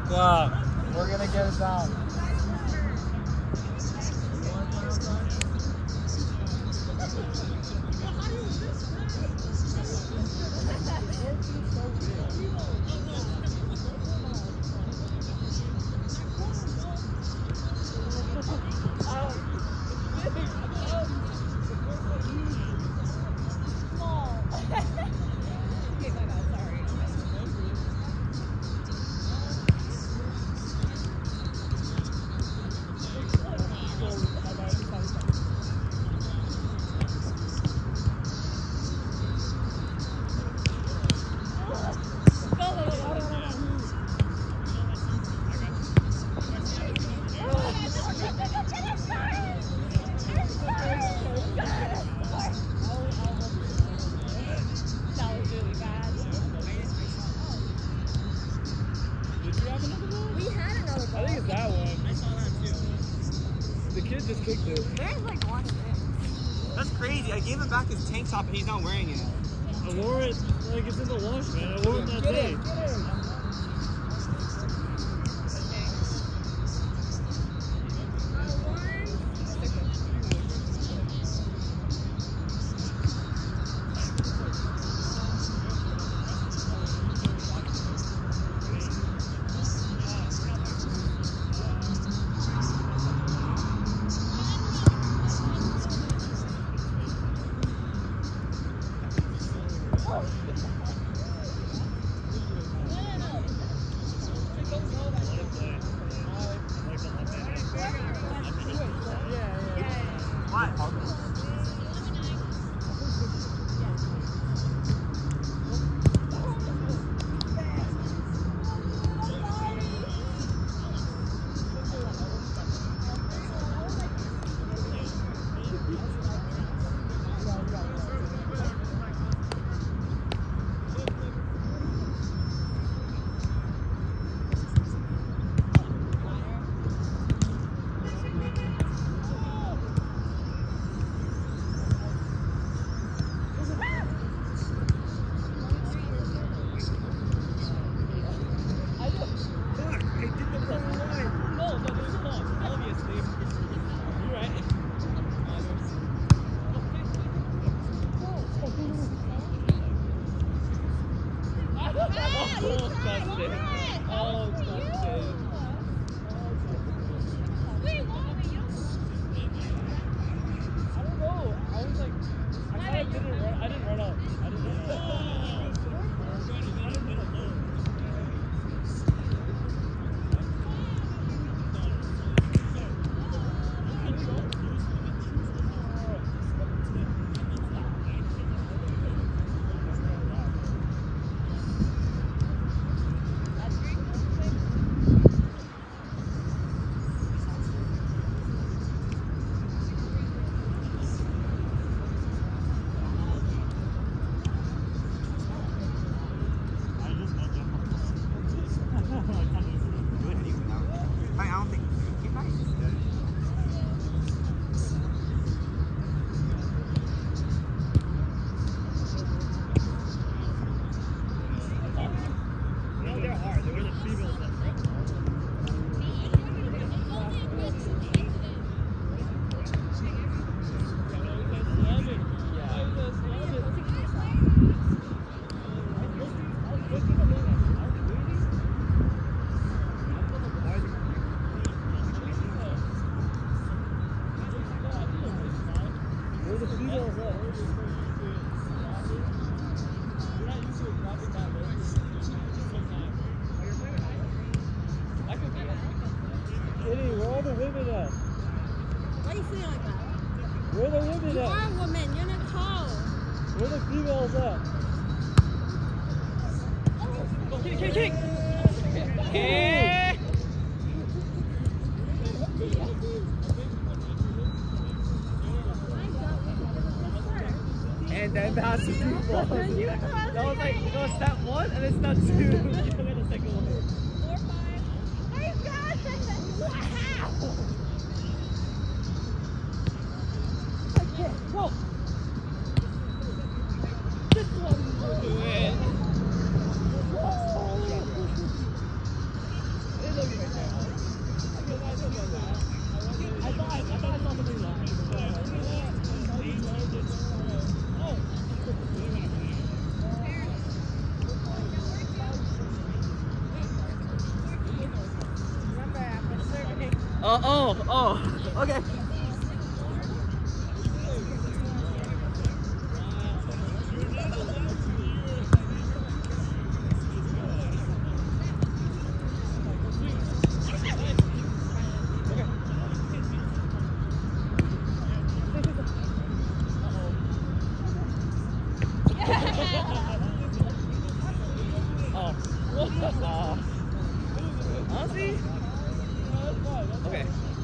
o'clock. We're gonna get it down. Just kicked it. There's like one thing. That's crazy. I gave him back his tank top and he's not wearing it. I wore it like it's in the wash, man. I wore it that day. Where the women You at? are a woman. You're Nicole. Where the females at? Go, kick. Yeah. And then pass the two balls. That was like, it was step one and then step two. And then the second one. 4, 5. Oh my God! Wow! Okay, whoa. This one. Do it. Okay. Honestly? Okay.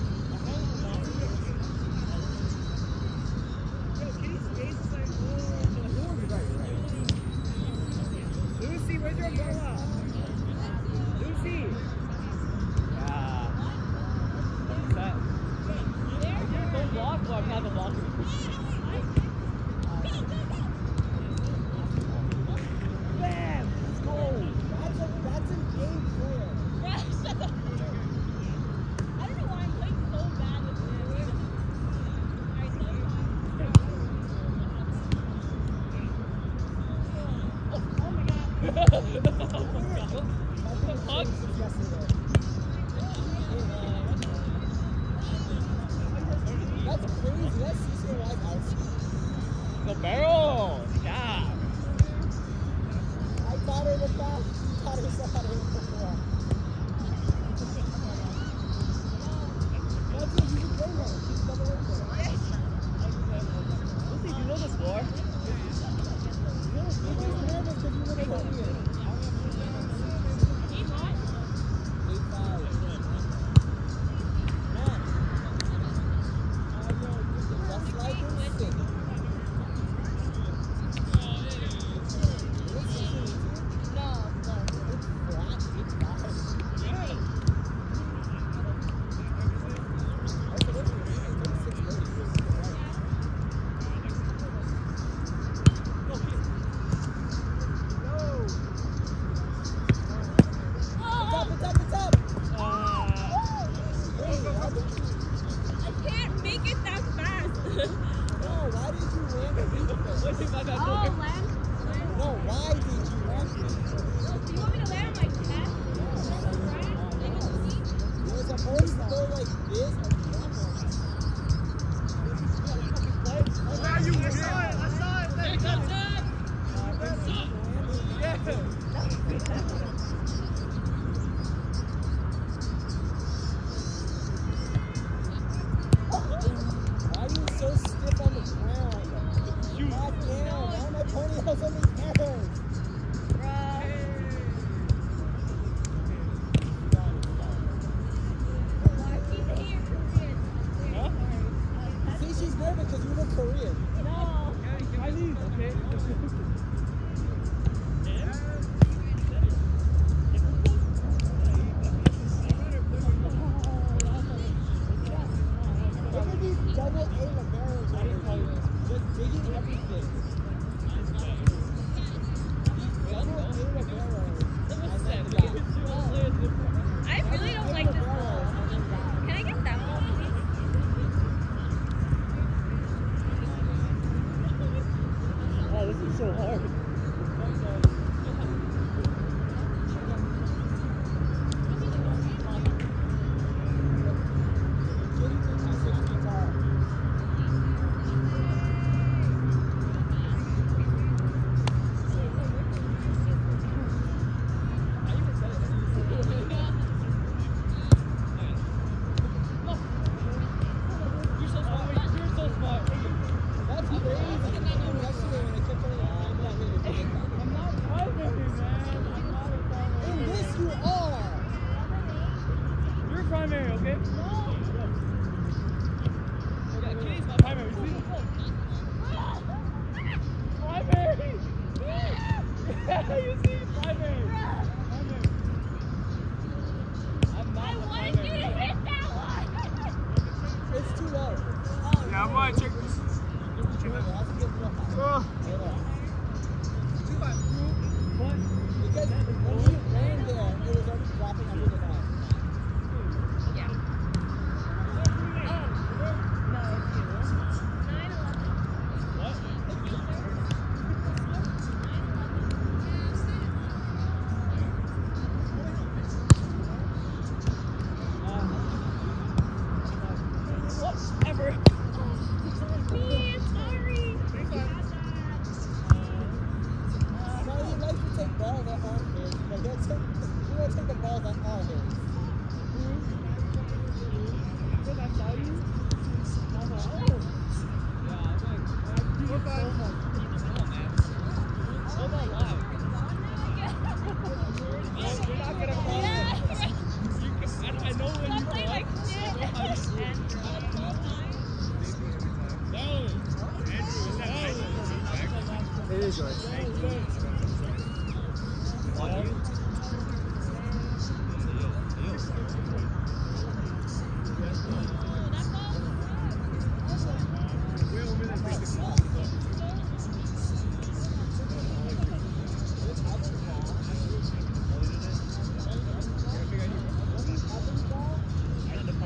Lucy, where's your umbrella? Lucy! Yeah. What's that? Don't walk while I'm not walking. Bam! Let's go! That's an A player. I don't know why I'm playing so bad with this. Alright, so That's crazy. That's CC White house. The barrel! Yeah! I got her in the back. She taught herself how to hit it before. That's it. You should play her. She's never worked for it. Lucy, do you know the score? You're nervous because you never got here. 8-5. Just like in sing.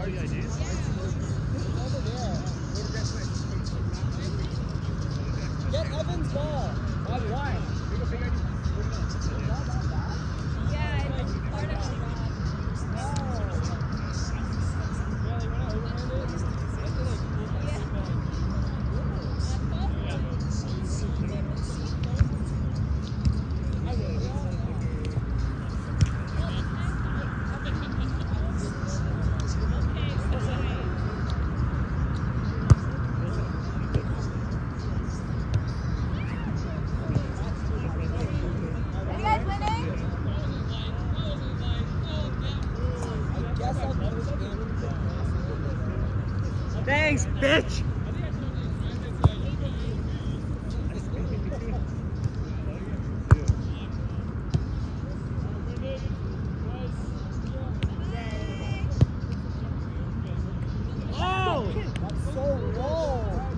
RBIDs? Over there. Get Evan's ball. Why? Yeah, it's part of the Thanks, bitch! Oh! That's so low!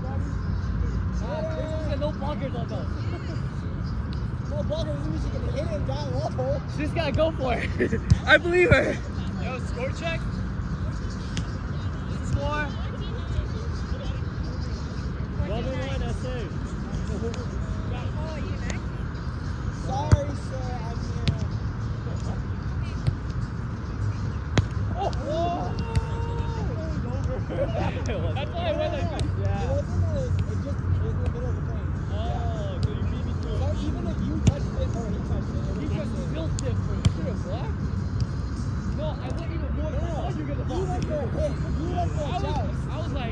No blockers on those. No blockers means you can hit him down low. She just gotta go for it. I believe her. Yo, score check? Score. 1-1, SA. Oh, you next? Sorry, sir. I'm here. Oh! That's why I went like this. Yeah. It was in the middle of the plane. Oh, so you beat me to So it. even if you touched it or he touched it, He just feels different. You should have blocked. No, I went even more. I thought you were going to You block. went for a hit. You went for a joust. I was like,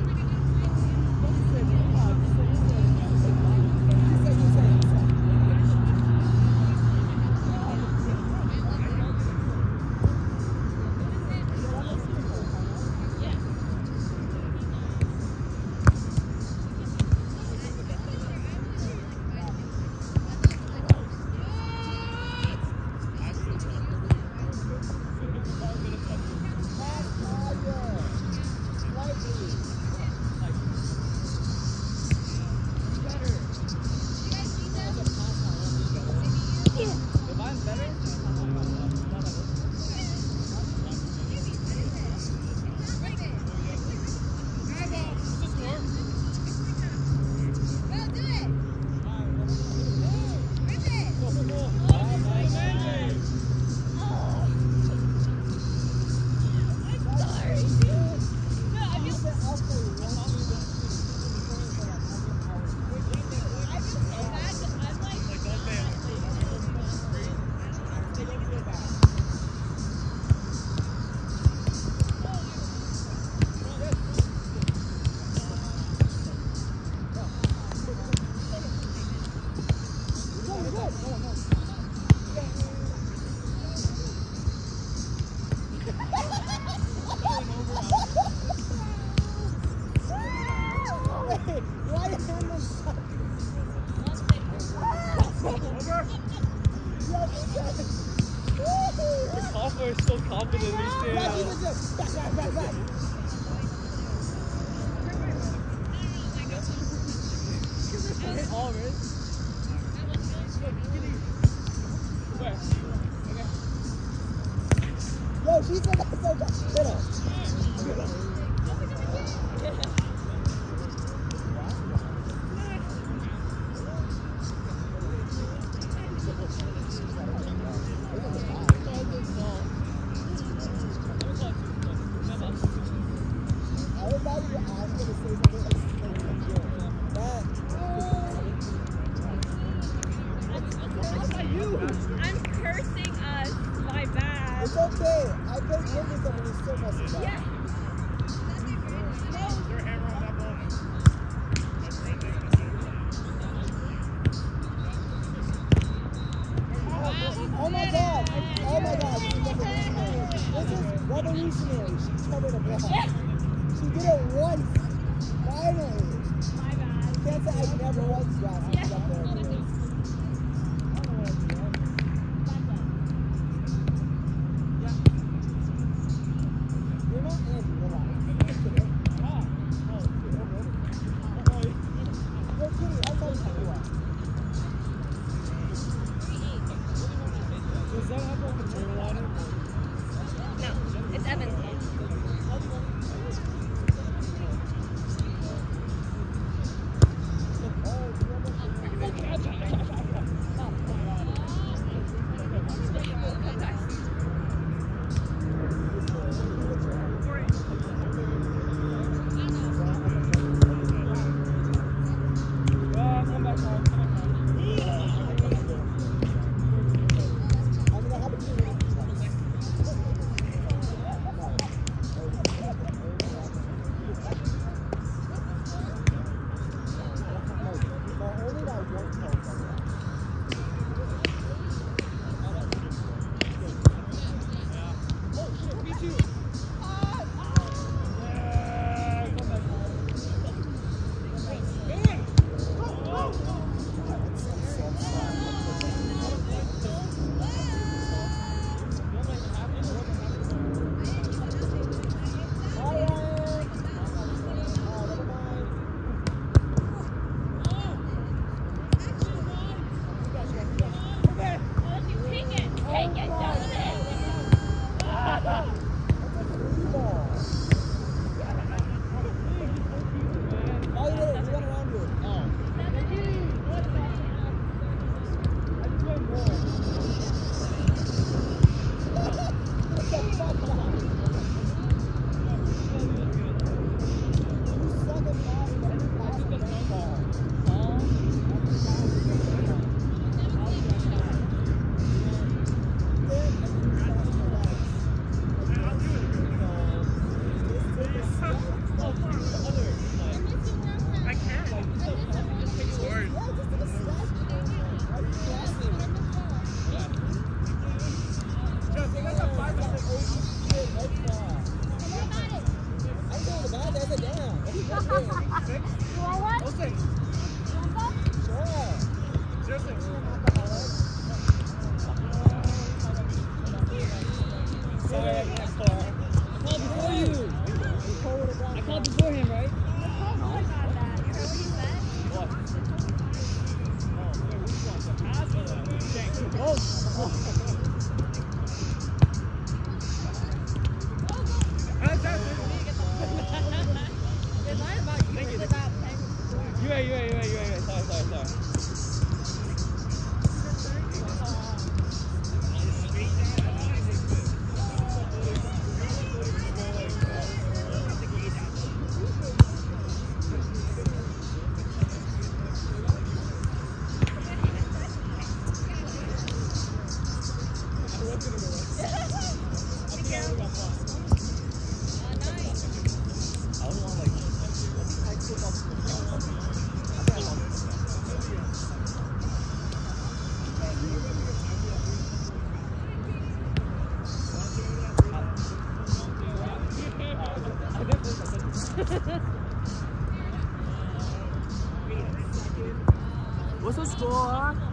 Hoffa is so confident in these Yo, she said that's so good. I'm cursing us. My bad. It's okay. I played with them and he's still messing up. Yeah. Is there a hammer on that ball? That's right there. Oh my god. Oh my god. This is revolutionary. She covered a block. She did it once. Finally. My bad. You can't say I never once got Yeah. up there. You're not in, relax. You're kidding. You're kidding. I'll tell you what. Does that have like a turtle on it? No, it's Evan's ball. called before you. I called before him, right? You're right. Sorry. What's the score?